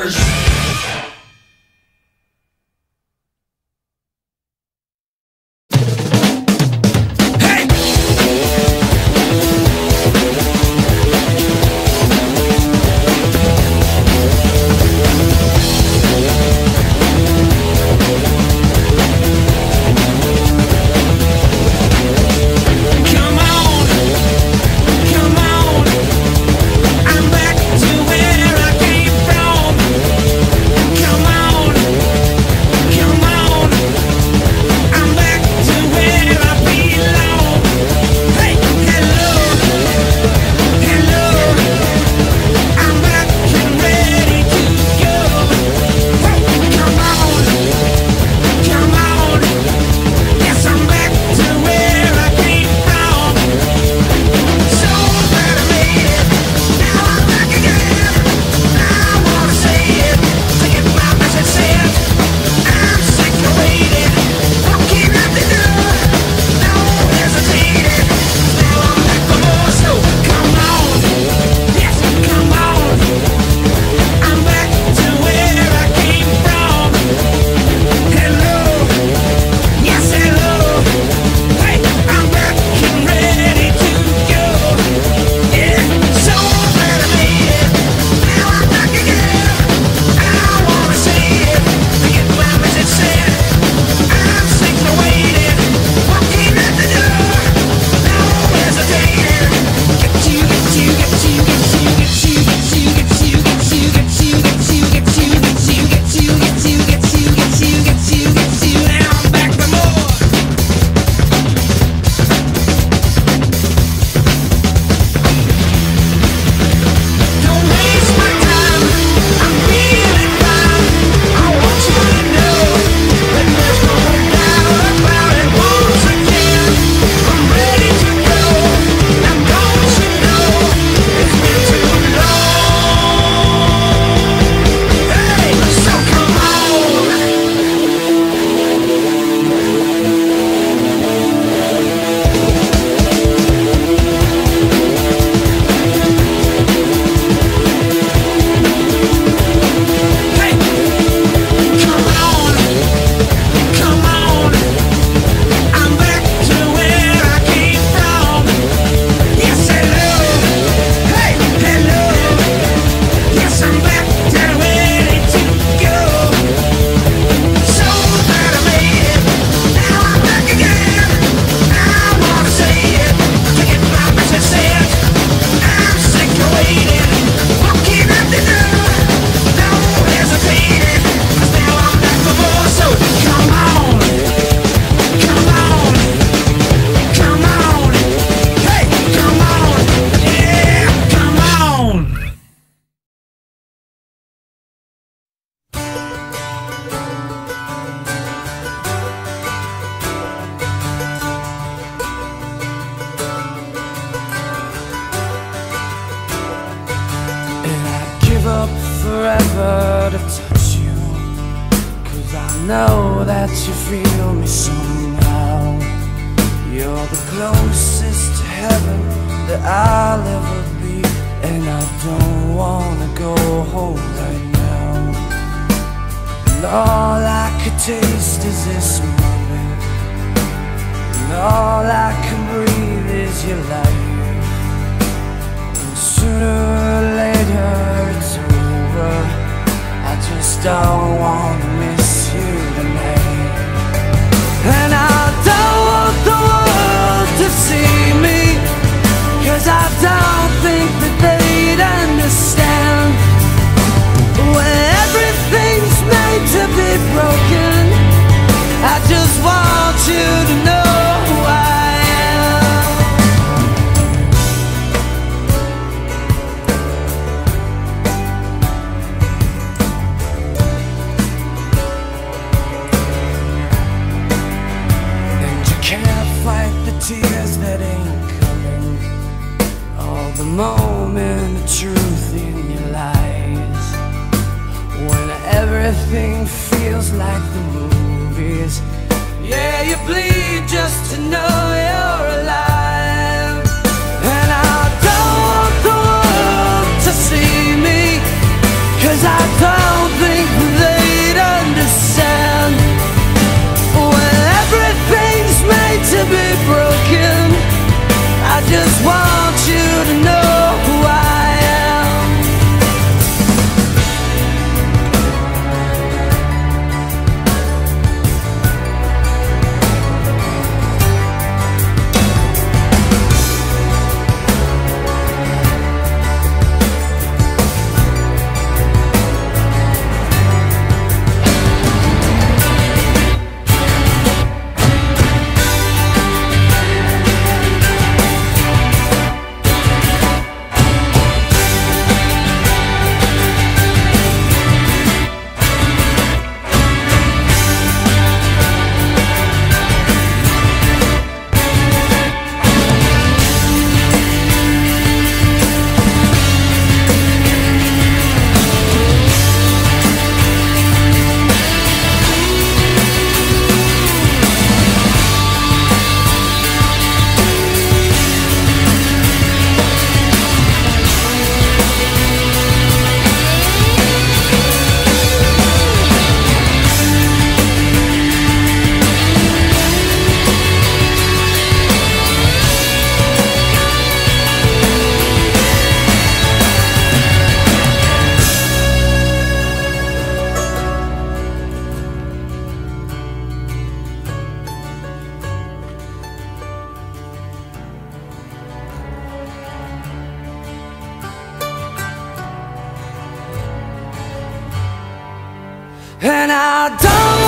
Mars. Up forever to touch you, 'cause I know that you feel me somehow. You're the closest to heaven that I'll ever be, and I don't wanna go home right now. And all I could taste is this moment, and all I can breathe is your light. And sooner or later it's over, I just don't wanna miss you tonight. And I don't want the world to see me, 'cause I don't think that they'd understand. When everything's made to be broken, I just want you to know who I am. And you can't fight the tears that ain't coming, all the moment of truth in your lies. When everything feels like the movies, yeah, you bleed just to know you're alive. And I don't want the world to see me, 'cause I don't Now don't